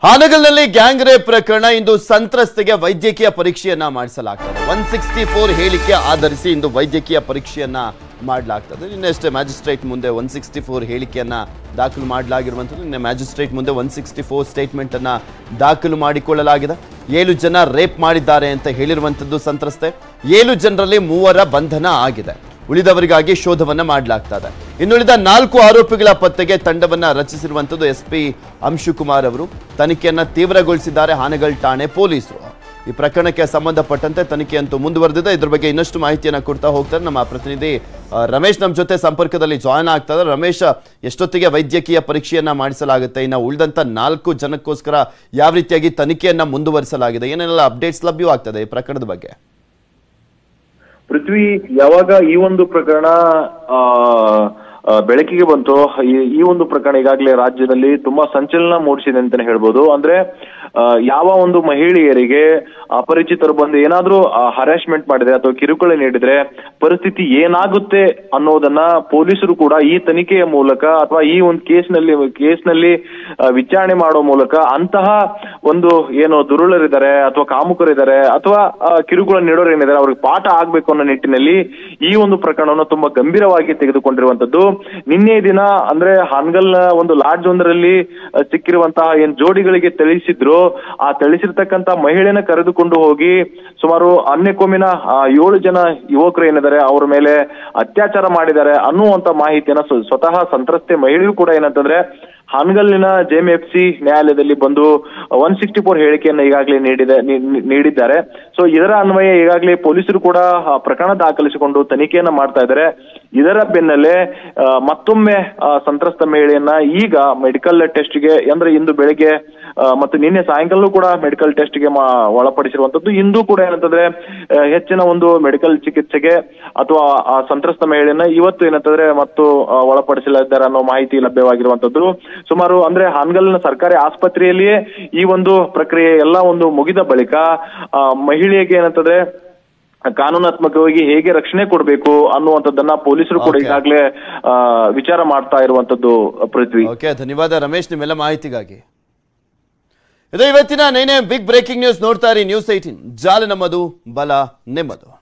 ಹಾನಗಲ್ನಲ್ಲಿ gang rape ಪ್ರಕರಣ ಇಂದು ಸಂತ್ರಸ್ತೆಗೆ ವೈದ್ಯಕೀಯ ಪರೀಕ್ಷೆಯನ್ನ ಮಾಡಿಸಲಾಗುತ್ತದೆ. 164 ಹೇಳಿಕೆ ಆಧರಿಸಿ ಇಂದು ವೈದ್ಯಕೀಯ ಪರೀಕ್ಷೆಯನ್ನ ಮಾಡಲಾಗುತ್ತದೆ. ನಿನ್ನೆಷ್ಟೇ ಮ್ಯಾಜಿಸ್ಟ್ರೇಟ್ ಮುಂದೆ 164 ಹೇಳಿಕೆಯನ್ನ ದಾಖಲು ಮಾಡಲಾಗಿರುವಂಥದ್ದು. ನಿನ್ನೆ ಮ್ಯಾಜಿಸ್ಟ್ರೇಟ್ ಮುಂದೆ 164 ಸ್ಟೇಟ್ಮೆಂಟ್ ಅನ್ನ ದಾಖಲು ಮಾಡಿಕೊಳ್ಳಲಾಗಿದೆ. 7 ಜನ ರೇಪ್ ಮಾಡಿದ್ದಾರೆ ಅಂತ ಹೇಳಿರುವಂಥದ್ದು ಸಂತ್ರಸ್ತೆ. 7 ಜನರಲ್ಲಿ 3 ಬಂಧನ ಆಗಿದೆ. ಉಳಿದವರಿಗಾಗಿ ಶೋಧವನ್ನ ಮಾಡಲಾಗ್ತದೆ. ಇನ್ನುಳಿದ 4 ಆರೋಪಿಗಳ ಪತ್ತೆಗೆ ತಂಡವನ್ನ ರಚಿಸಿರುವಂಥದ್ದು ಎಸ್ಪಿ ಅಂಶುಕುಮಾರ್ ಅವರು. ತನಿಖೆಯನ್ನ ತೀವ್ರಗೊಳಿಸಿದ್ದಾರೆ ಹಾನಗಲ್ ಠಾಣೆ ಪೊಲೀಸರು. ಈ ಪ್ರಕರಣಕ್ಕೆ ಸಂಬಂಧಪಟ್ಟಂತೆ ತನಿಖೆಯಂತೂ ಮುಂದುವರೆದಿದೆ. ಇದ್ರ ಬಗ್ಗೆ ಇನ್ನಷ್ಟು ಮಾಹಿತಿಯನ್ನ ಕೊಡ್ತಾ ಹೋಗ್ತಾರೆ ನಮ್ಮ ಪ್ರತಿನಿಧಿ ರಮೇಶ್. ನಮ್ಮ ಜೊತೆ ಸಂಪರ್ಕದಲ್ಲಿ ಜಾಯ್ನ್ ಆಗ್ತಾರೆ. ರಮೇಶ್, ಎಷ್ಟೊತ್ತಿಗೆ ವೈದ್ಯಕೀಯ ಪರೀಕ್ಷೆಯನ್ನ ಮಾಡಿಸಲಾಗುತ್ತೆ? ಇನ್ನು ಉಳಿದಂತ 4 ಜನಕ್ಕೋಸ್ಕರ ಯಾವ ರೀತಿಯಾಗಿ ತನಿಖೆಯನ್ನ ಮುಂದುವರಿಸಲಾಗಿದೆ? ಏನೆಲ್ಲ ಅಪ್ಡೇಟ್ಸ್ ಲಭ್ಯವಾಗ್ತದೆ ಈ ಪ್ರಕರಣದ ಬಗ್ಗೆ? ಪೃಥ್ವಿ, ಯಾವಾಗ ಈ ಒಂದು ಪ್ರಕರಣ ಬೆಳಕಿಗೆ ಬಂತು, ಈ ಒಂದು ಪ್ರಕರಣ ಈಗಾಗಲೇ ರಾಜ್ಯದಲ್ಲಿ ತುಂಬಾ ಸಂಚಲನ ಮೂಡಿಸಿದೆ ಅಂತಾನೆ ಹೇಳ್ಬೋದು. ಅಂದ್ರೆ ಯಾವ ಒಂದು ಮಹಿಳೆಯರಿಗೆ ಅಪರಿಚಿತರು ಬಂದು ಏನಾದ್ರೂ ಹರಾಸ್ಮೆಂಟ್ ಮಾಡಿದ್ರೆ ಅಥವಾ ಕಿರುಕುಳ ನೀಡಿದ್ರೆ ಪರಿಸ್ಥಿತಿ ಏನಾಗುತ್ತೆ ಅನ್ನೋದನ್ನ ಪೊಲೀಸರು ಕೂಡ ಈ ತನಿಖೆಯ ಮೂಲಕ ಅಥವಾ ಈ ಒಂದು ಕೇಸ್ನಲ್ಲಿ ವಿಚಾರಣೆ ಮಾಡೋ ಮೂಲಕ ಅಂತಹ ಒಂದು ಏನು ದುರುಳರಿದ್ದಾರೆ ಅಥವಾ ಕಾಮುಕರಿದ್ದಾರೆ ಅಥವಾ ಕಿರುಕುಳ ನೀಡೋರು ಏನಿದ್ದಾರೆ ಅವ್ರಿಗೆ ಪಾಠ ಆಗ್ಬೇಕು ಅನ್ನೋ ನಿಟ್ಟಿನಲ್ಲಿ ಈ ಒಂದು ಪ್ರಕರಣವನ್ನು ತುಂಬಾ ಗಂಭೀರವಾಗಿ ತೆಗೆದುಕೊಂಡಿರುವಂತದ್ದು. ನಿನ್ನೆ ದಿನ ಅಂದ್ರೆ ಹಾನಗಲ್ನ ಒಂದು ಲಾಡ್ಜ್ ಒಂದರಲ್ಲಿ ಸಿಕ್ಕಿರುವಂತಹ ಏನ್ ಜೋಡಿಗಳಿಗೆ ತಿಳಿಸಿದ್ರು, ಆ ತಿಳಿಸಿರ್ತಕ್ಕಂತ ಮಹಿಳೆನ ಕರೆದುಕೊಂಡು ಹೋಗಿ ಸುಮಾರು ಅನ್ಯಕೊಮ್ಮಿನ 7 ಜನ ಯುವಕರು ಏನಿದ್ದಾರೆ ಅವ್ರ ಮೇಲೆ ಅತ್ಯಾಚಾರ ಮಾಡಿದ್ದಾರೆ ಅನ್ನುವಂತ ಮಾಹಿತಿಯನ್ನ ಸ್ವತಃ ಸಂತ್ರಸ್ತೆ ಮಹಿಳೆಯರು ಕೂಡ ಏನಂತಂದ್ರೆ ಹಾನಗಲ್ಲಿನ ಜೆಎಂಎಫ್ಸಿ ನ್ಯಾಯಾಲಯದಲ್ಲಿ ಬಂದು 164 ಹೇಳಿಕೆಯನ್ನ ಈಗಾಗಲೇ ನೀಡಿದ್ದಾರೆ. ಸೊ ಇದರ ಅನ್ವಯ ಈಗಾಗಲೇ ಪೊಲೀಸರು ಕೂಡ ಪ್ರಕರಣ ದಾಖಲಿಸಿಕೊಂಡು ತನಿಖೆಯನ್ನ ಮಾಡ್ತಾ ಇದ್ದಾರೆ. ಇದರ ಬೆನ್ನಲ್ಲೇ ಮತ್ತೊಮ್ಮೆ ಸಂತ್ರಸ್ತ ಮಹಿಳೆಯನ್ನ ಈಗ ಮೆಡಿಕಲ್ ಟೆಸ್ಟ್ಗೆ ಅಂದ್ರೆ ಇಂದು ಬೆಳಗ್ಗೆ ಮತ್ತು ನಿನ್ನೆ ಸಾಯಂಕಾಲ ಕೂಡ ಮೆಡಿಕಲ್ ಟೆಸ್ಟ್ಗೆ ಒಳಪಡಿಸಿರುವಂತದ್ದು. ಇಂದು ಕೂಡ ಏನಂತಂದ್ರೆ ಹೆಚ್ಚಿನ ಒಂದು ಮೆಡಿಕಲ್ ಚಿಕಿತ್ಸೆಗೆ ಅಥವಾ ಆ ಸಂತ್ರಸ್ತ ಮಹಿಳೆಯನ್ನ ಇವತ್ತು ಏನಂತಂದ್ರೆ ಮತ್ತು ಒಳಪಡಿಸಲಿದ್ದಾರೆ ಅನ್ನೋ ಮಾಹಿತಿ ಲಭ್ಯವಾಗಿರುವಂತದ್ದು. ಸುಮಾರು ಅಂದ್ರೆ ಹಾನಗಲ್ನ ಸರ್ಕಾರಿ ಆಸ್ಪತ್ರೆಯಲ್ಲಿಯೇ ಈ ಒಂದು ಪ್ರಕ್ರಿಯೆ ಎಲ್ಲ ಒಂದು ಮುಗಿದ ಬಳಿಕ ಮಹಿಳೆಗೆ ಏನಂತಂದ್ರೆ ಕಾನೂನಾತ್ಮಕವಾಗಿ ಹೇಗೆ ರಕ್ಷಣೆ ಕೊಡಬೇಕು ಅನ್ನುವಂಥದ್ದನ್ನ ಪೊಲೀಸರು ಕೂಡ ಈಗಾಗಲೇ ವಿಚಾರ ಮಾಡ್ತಾ ಇರುವಂತದ್ದು. ಪೃಥ್ವಿ, ಧನ್ಯವಾದ ರಮೇಶ್ ನಿಮ್ಮೆಲ್ಲ ಮಾಹಿತಿಗಾಗಿ. ಇದು ಇವತ್ತಿನ ನೈನೇ ಬಿಗ್ ಬ್ರೇಕಿಂಗ್ ನ್ಯೂಸ್. ನೋಡ್ತಾ ಇರಿ ನ್ಯೂಸ್ 18, ಜಾಲ ನಮ್ಮದು, ಬಲ ನಿಮ್ಮದು.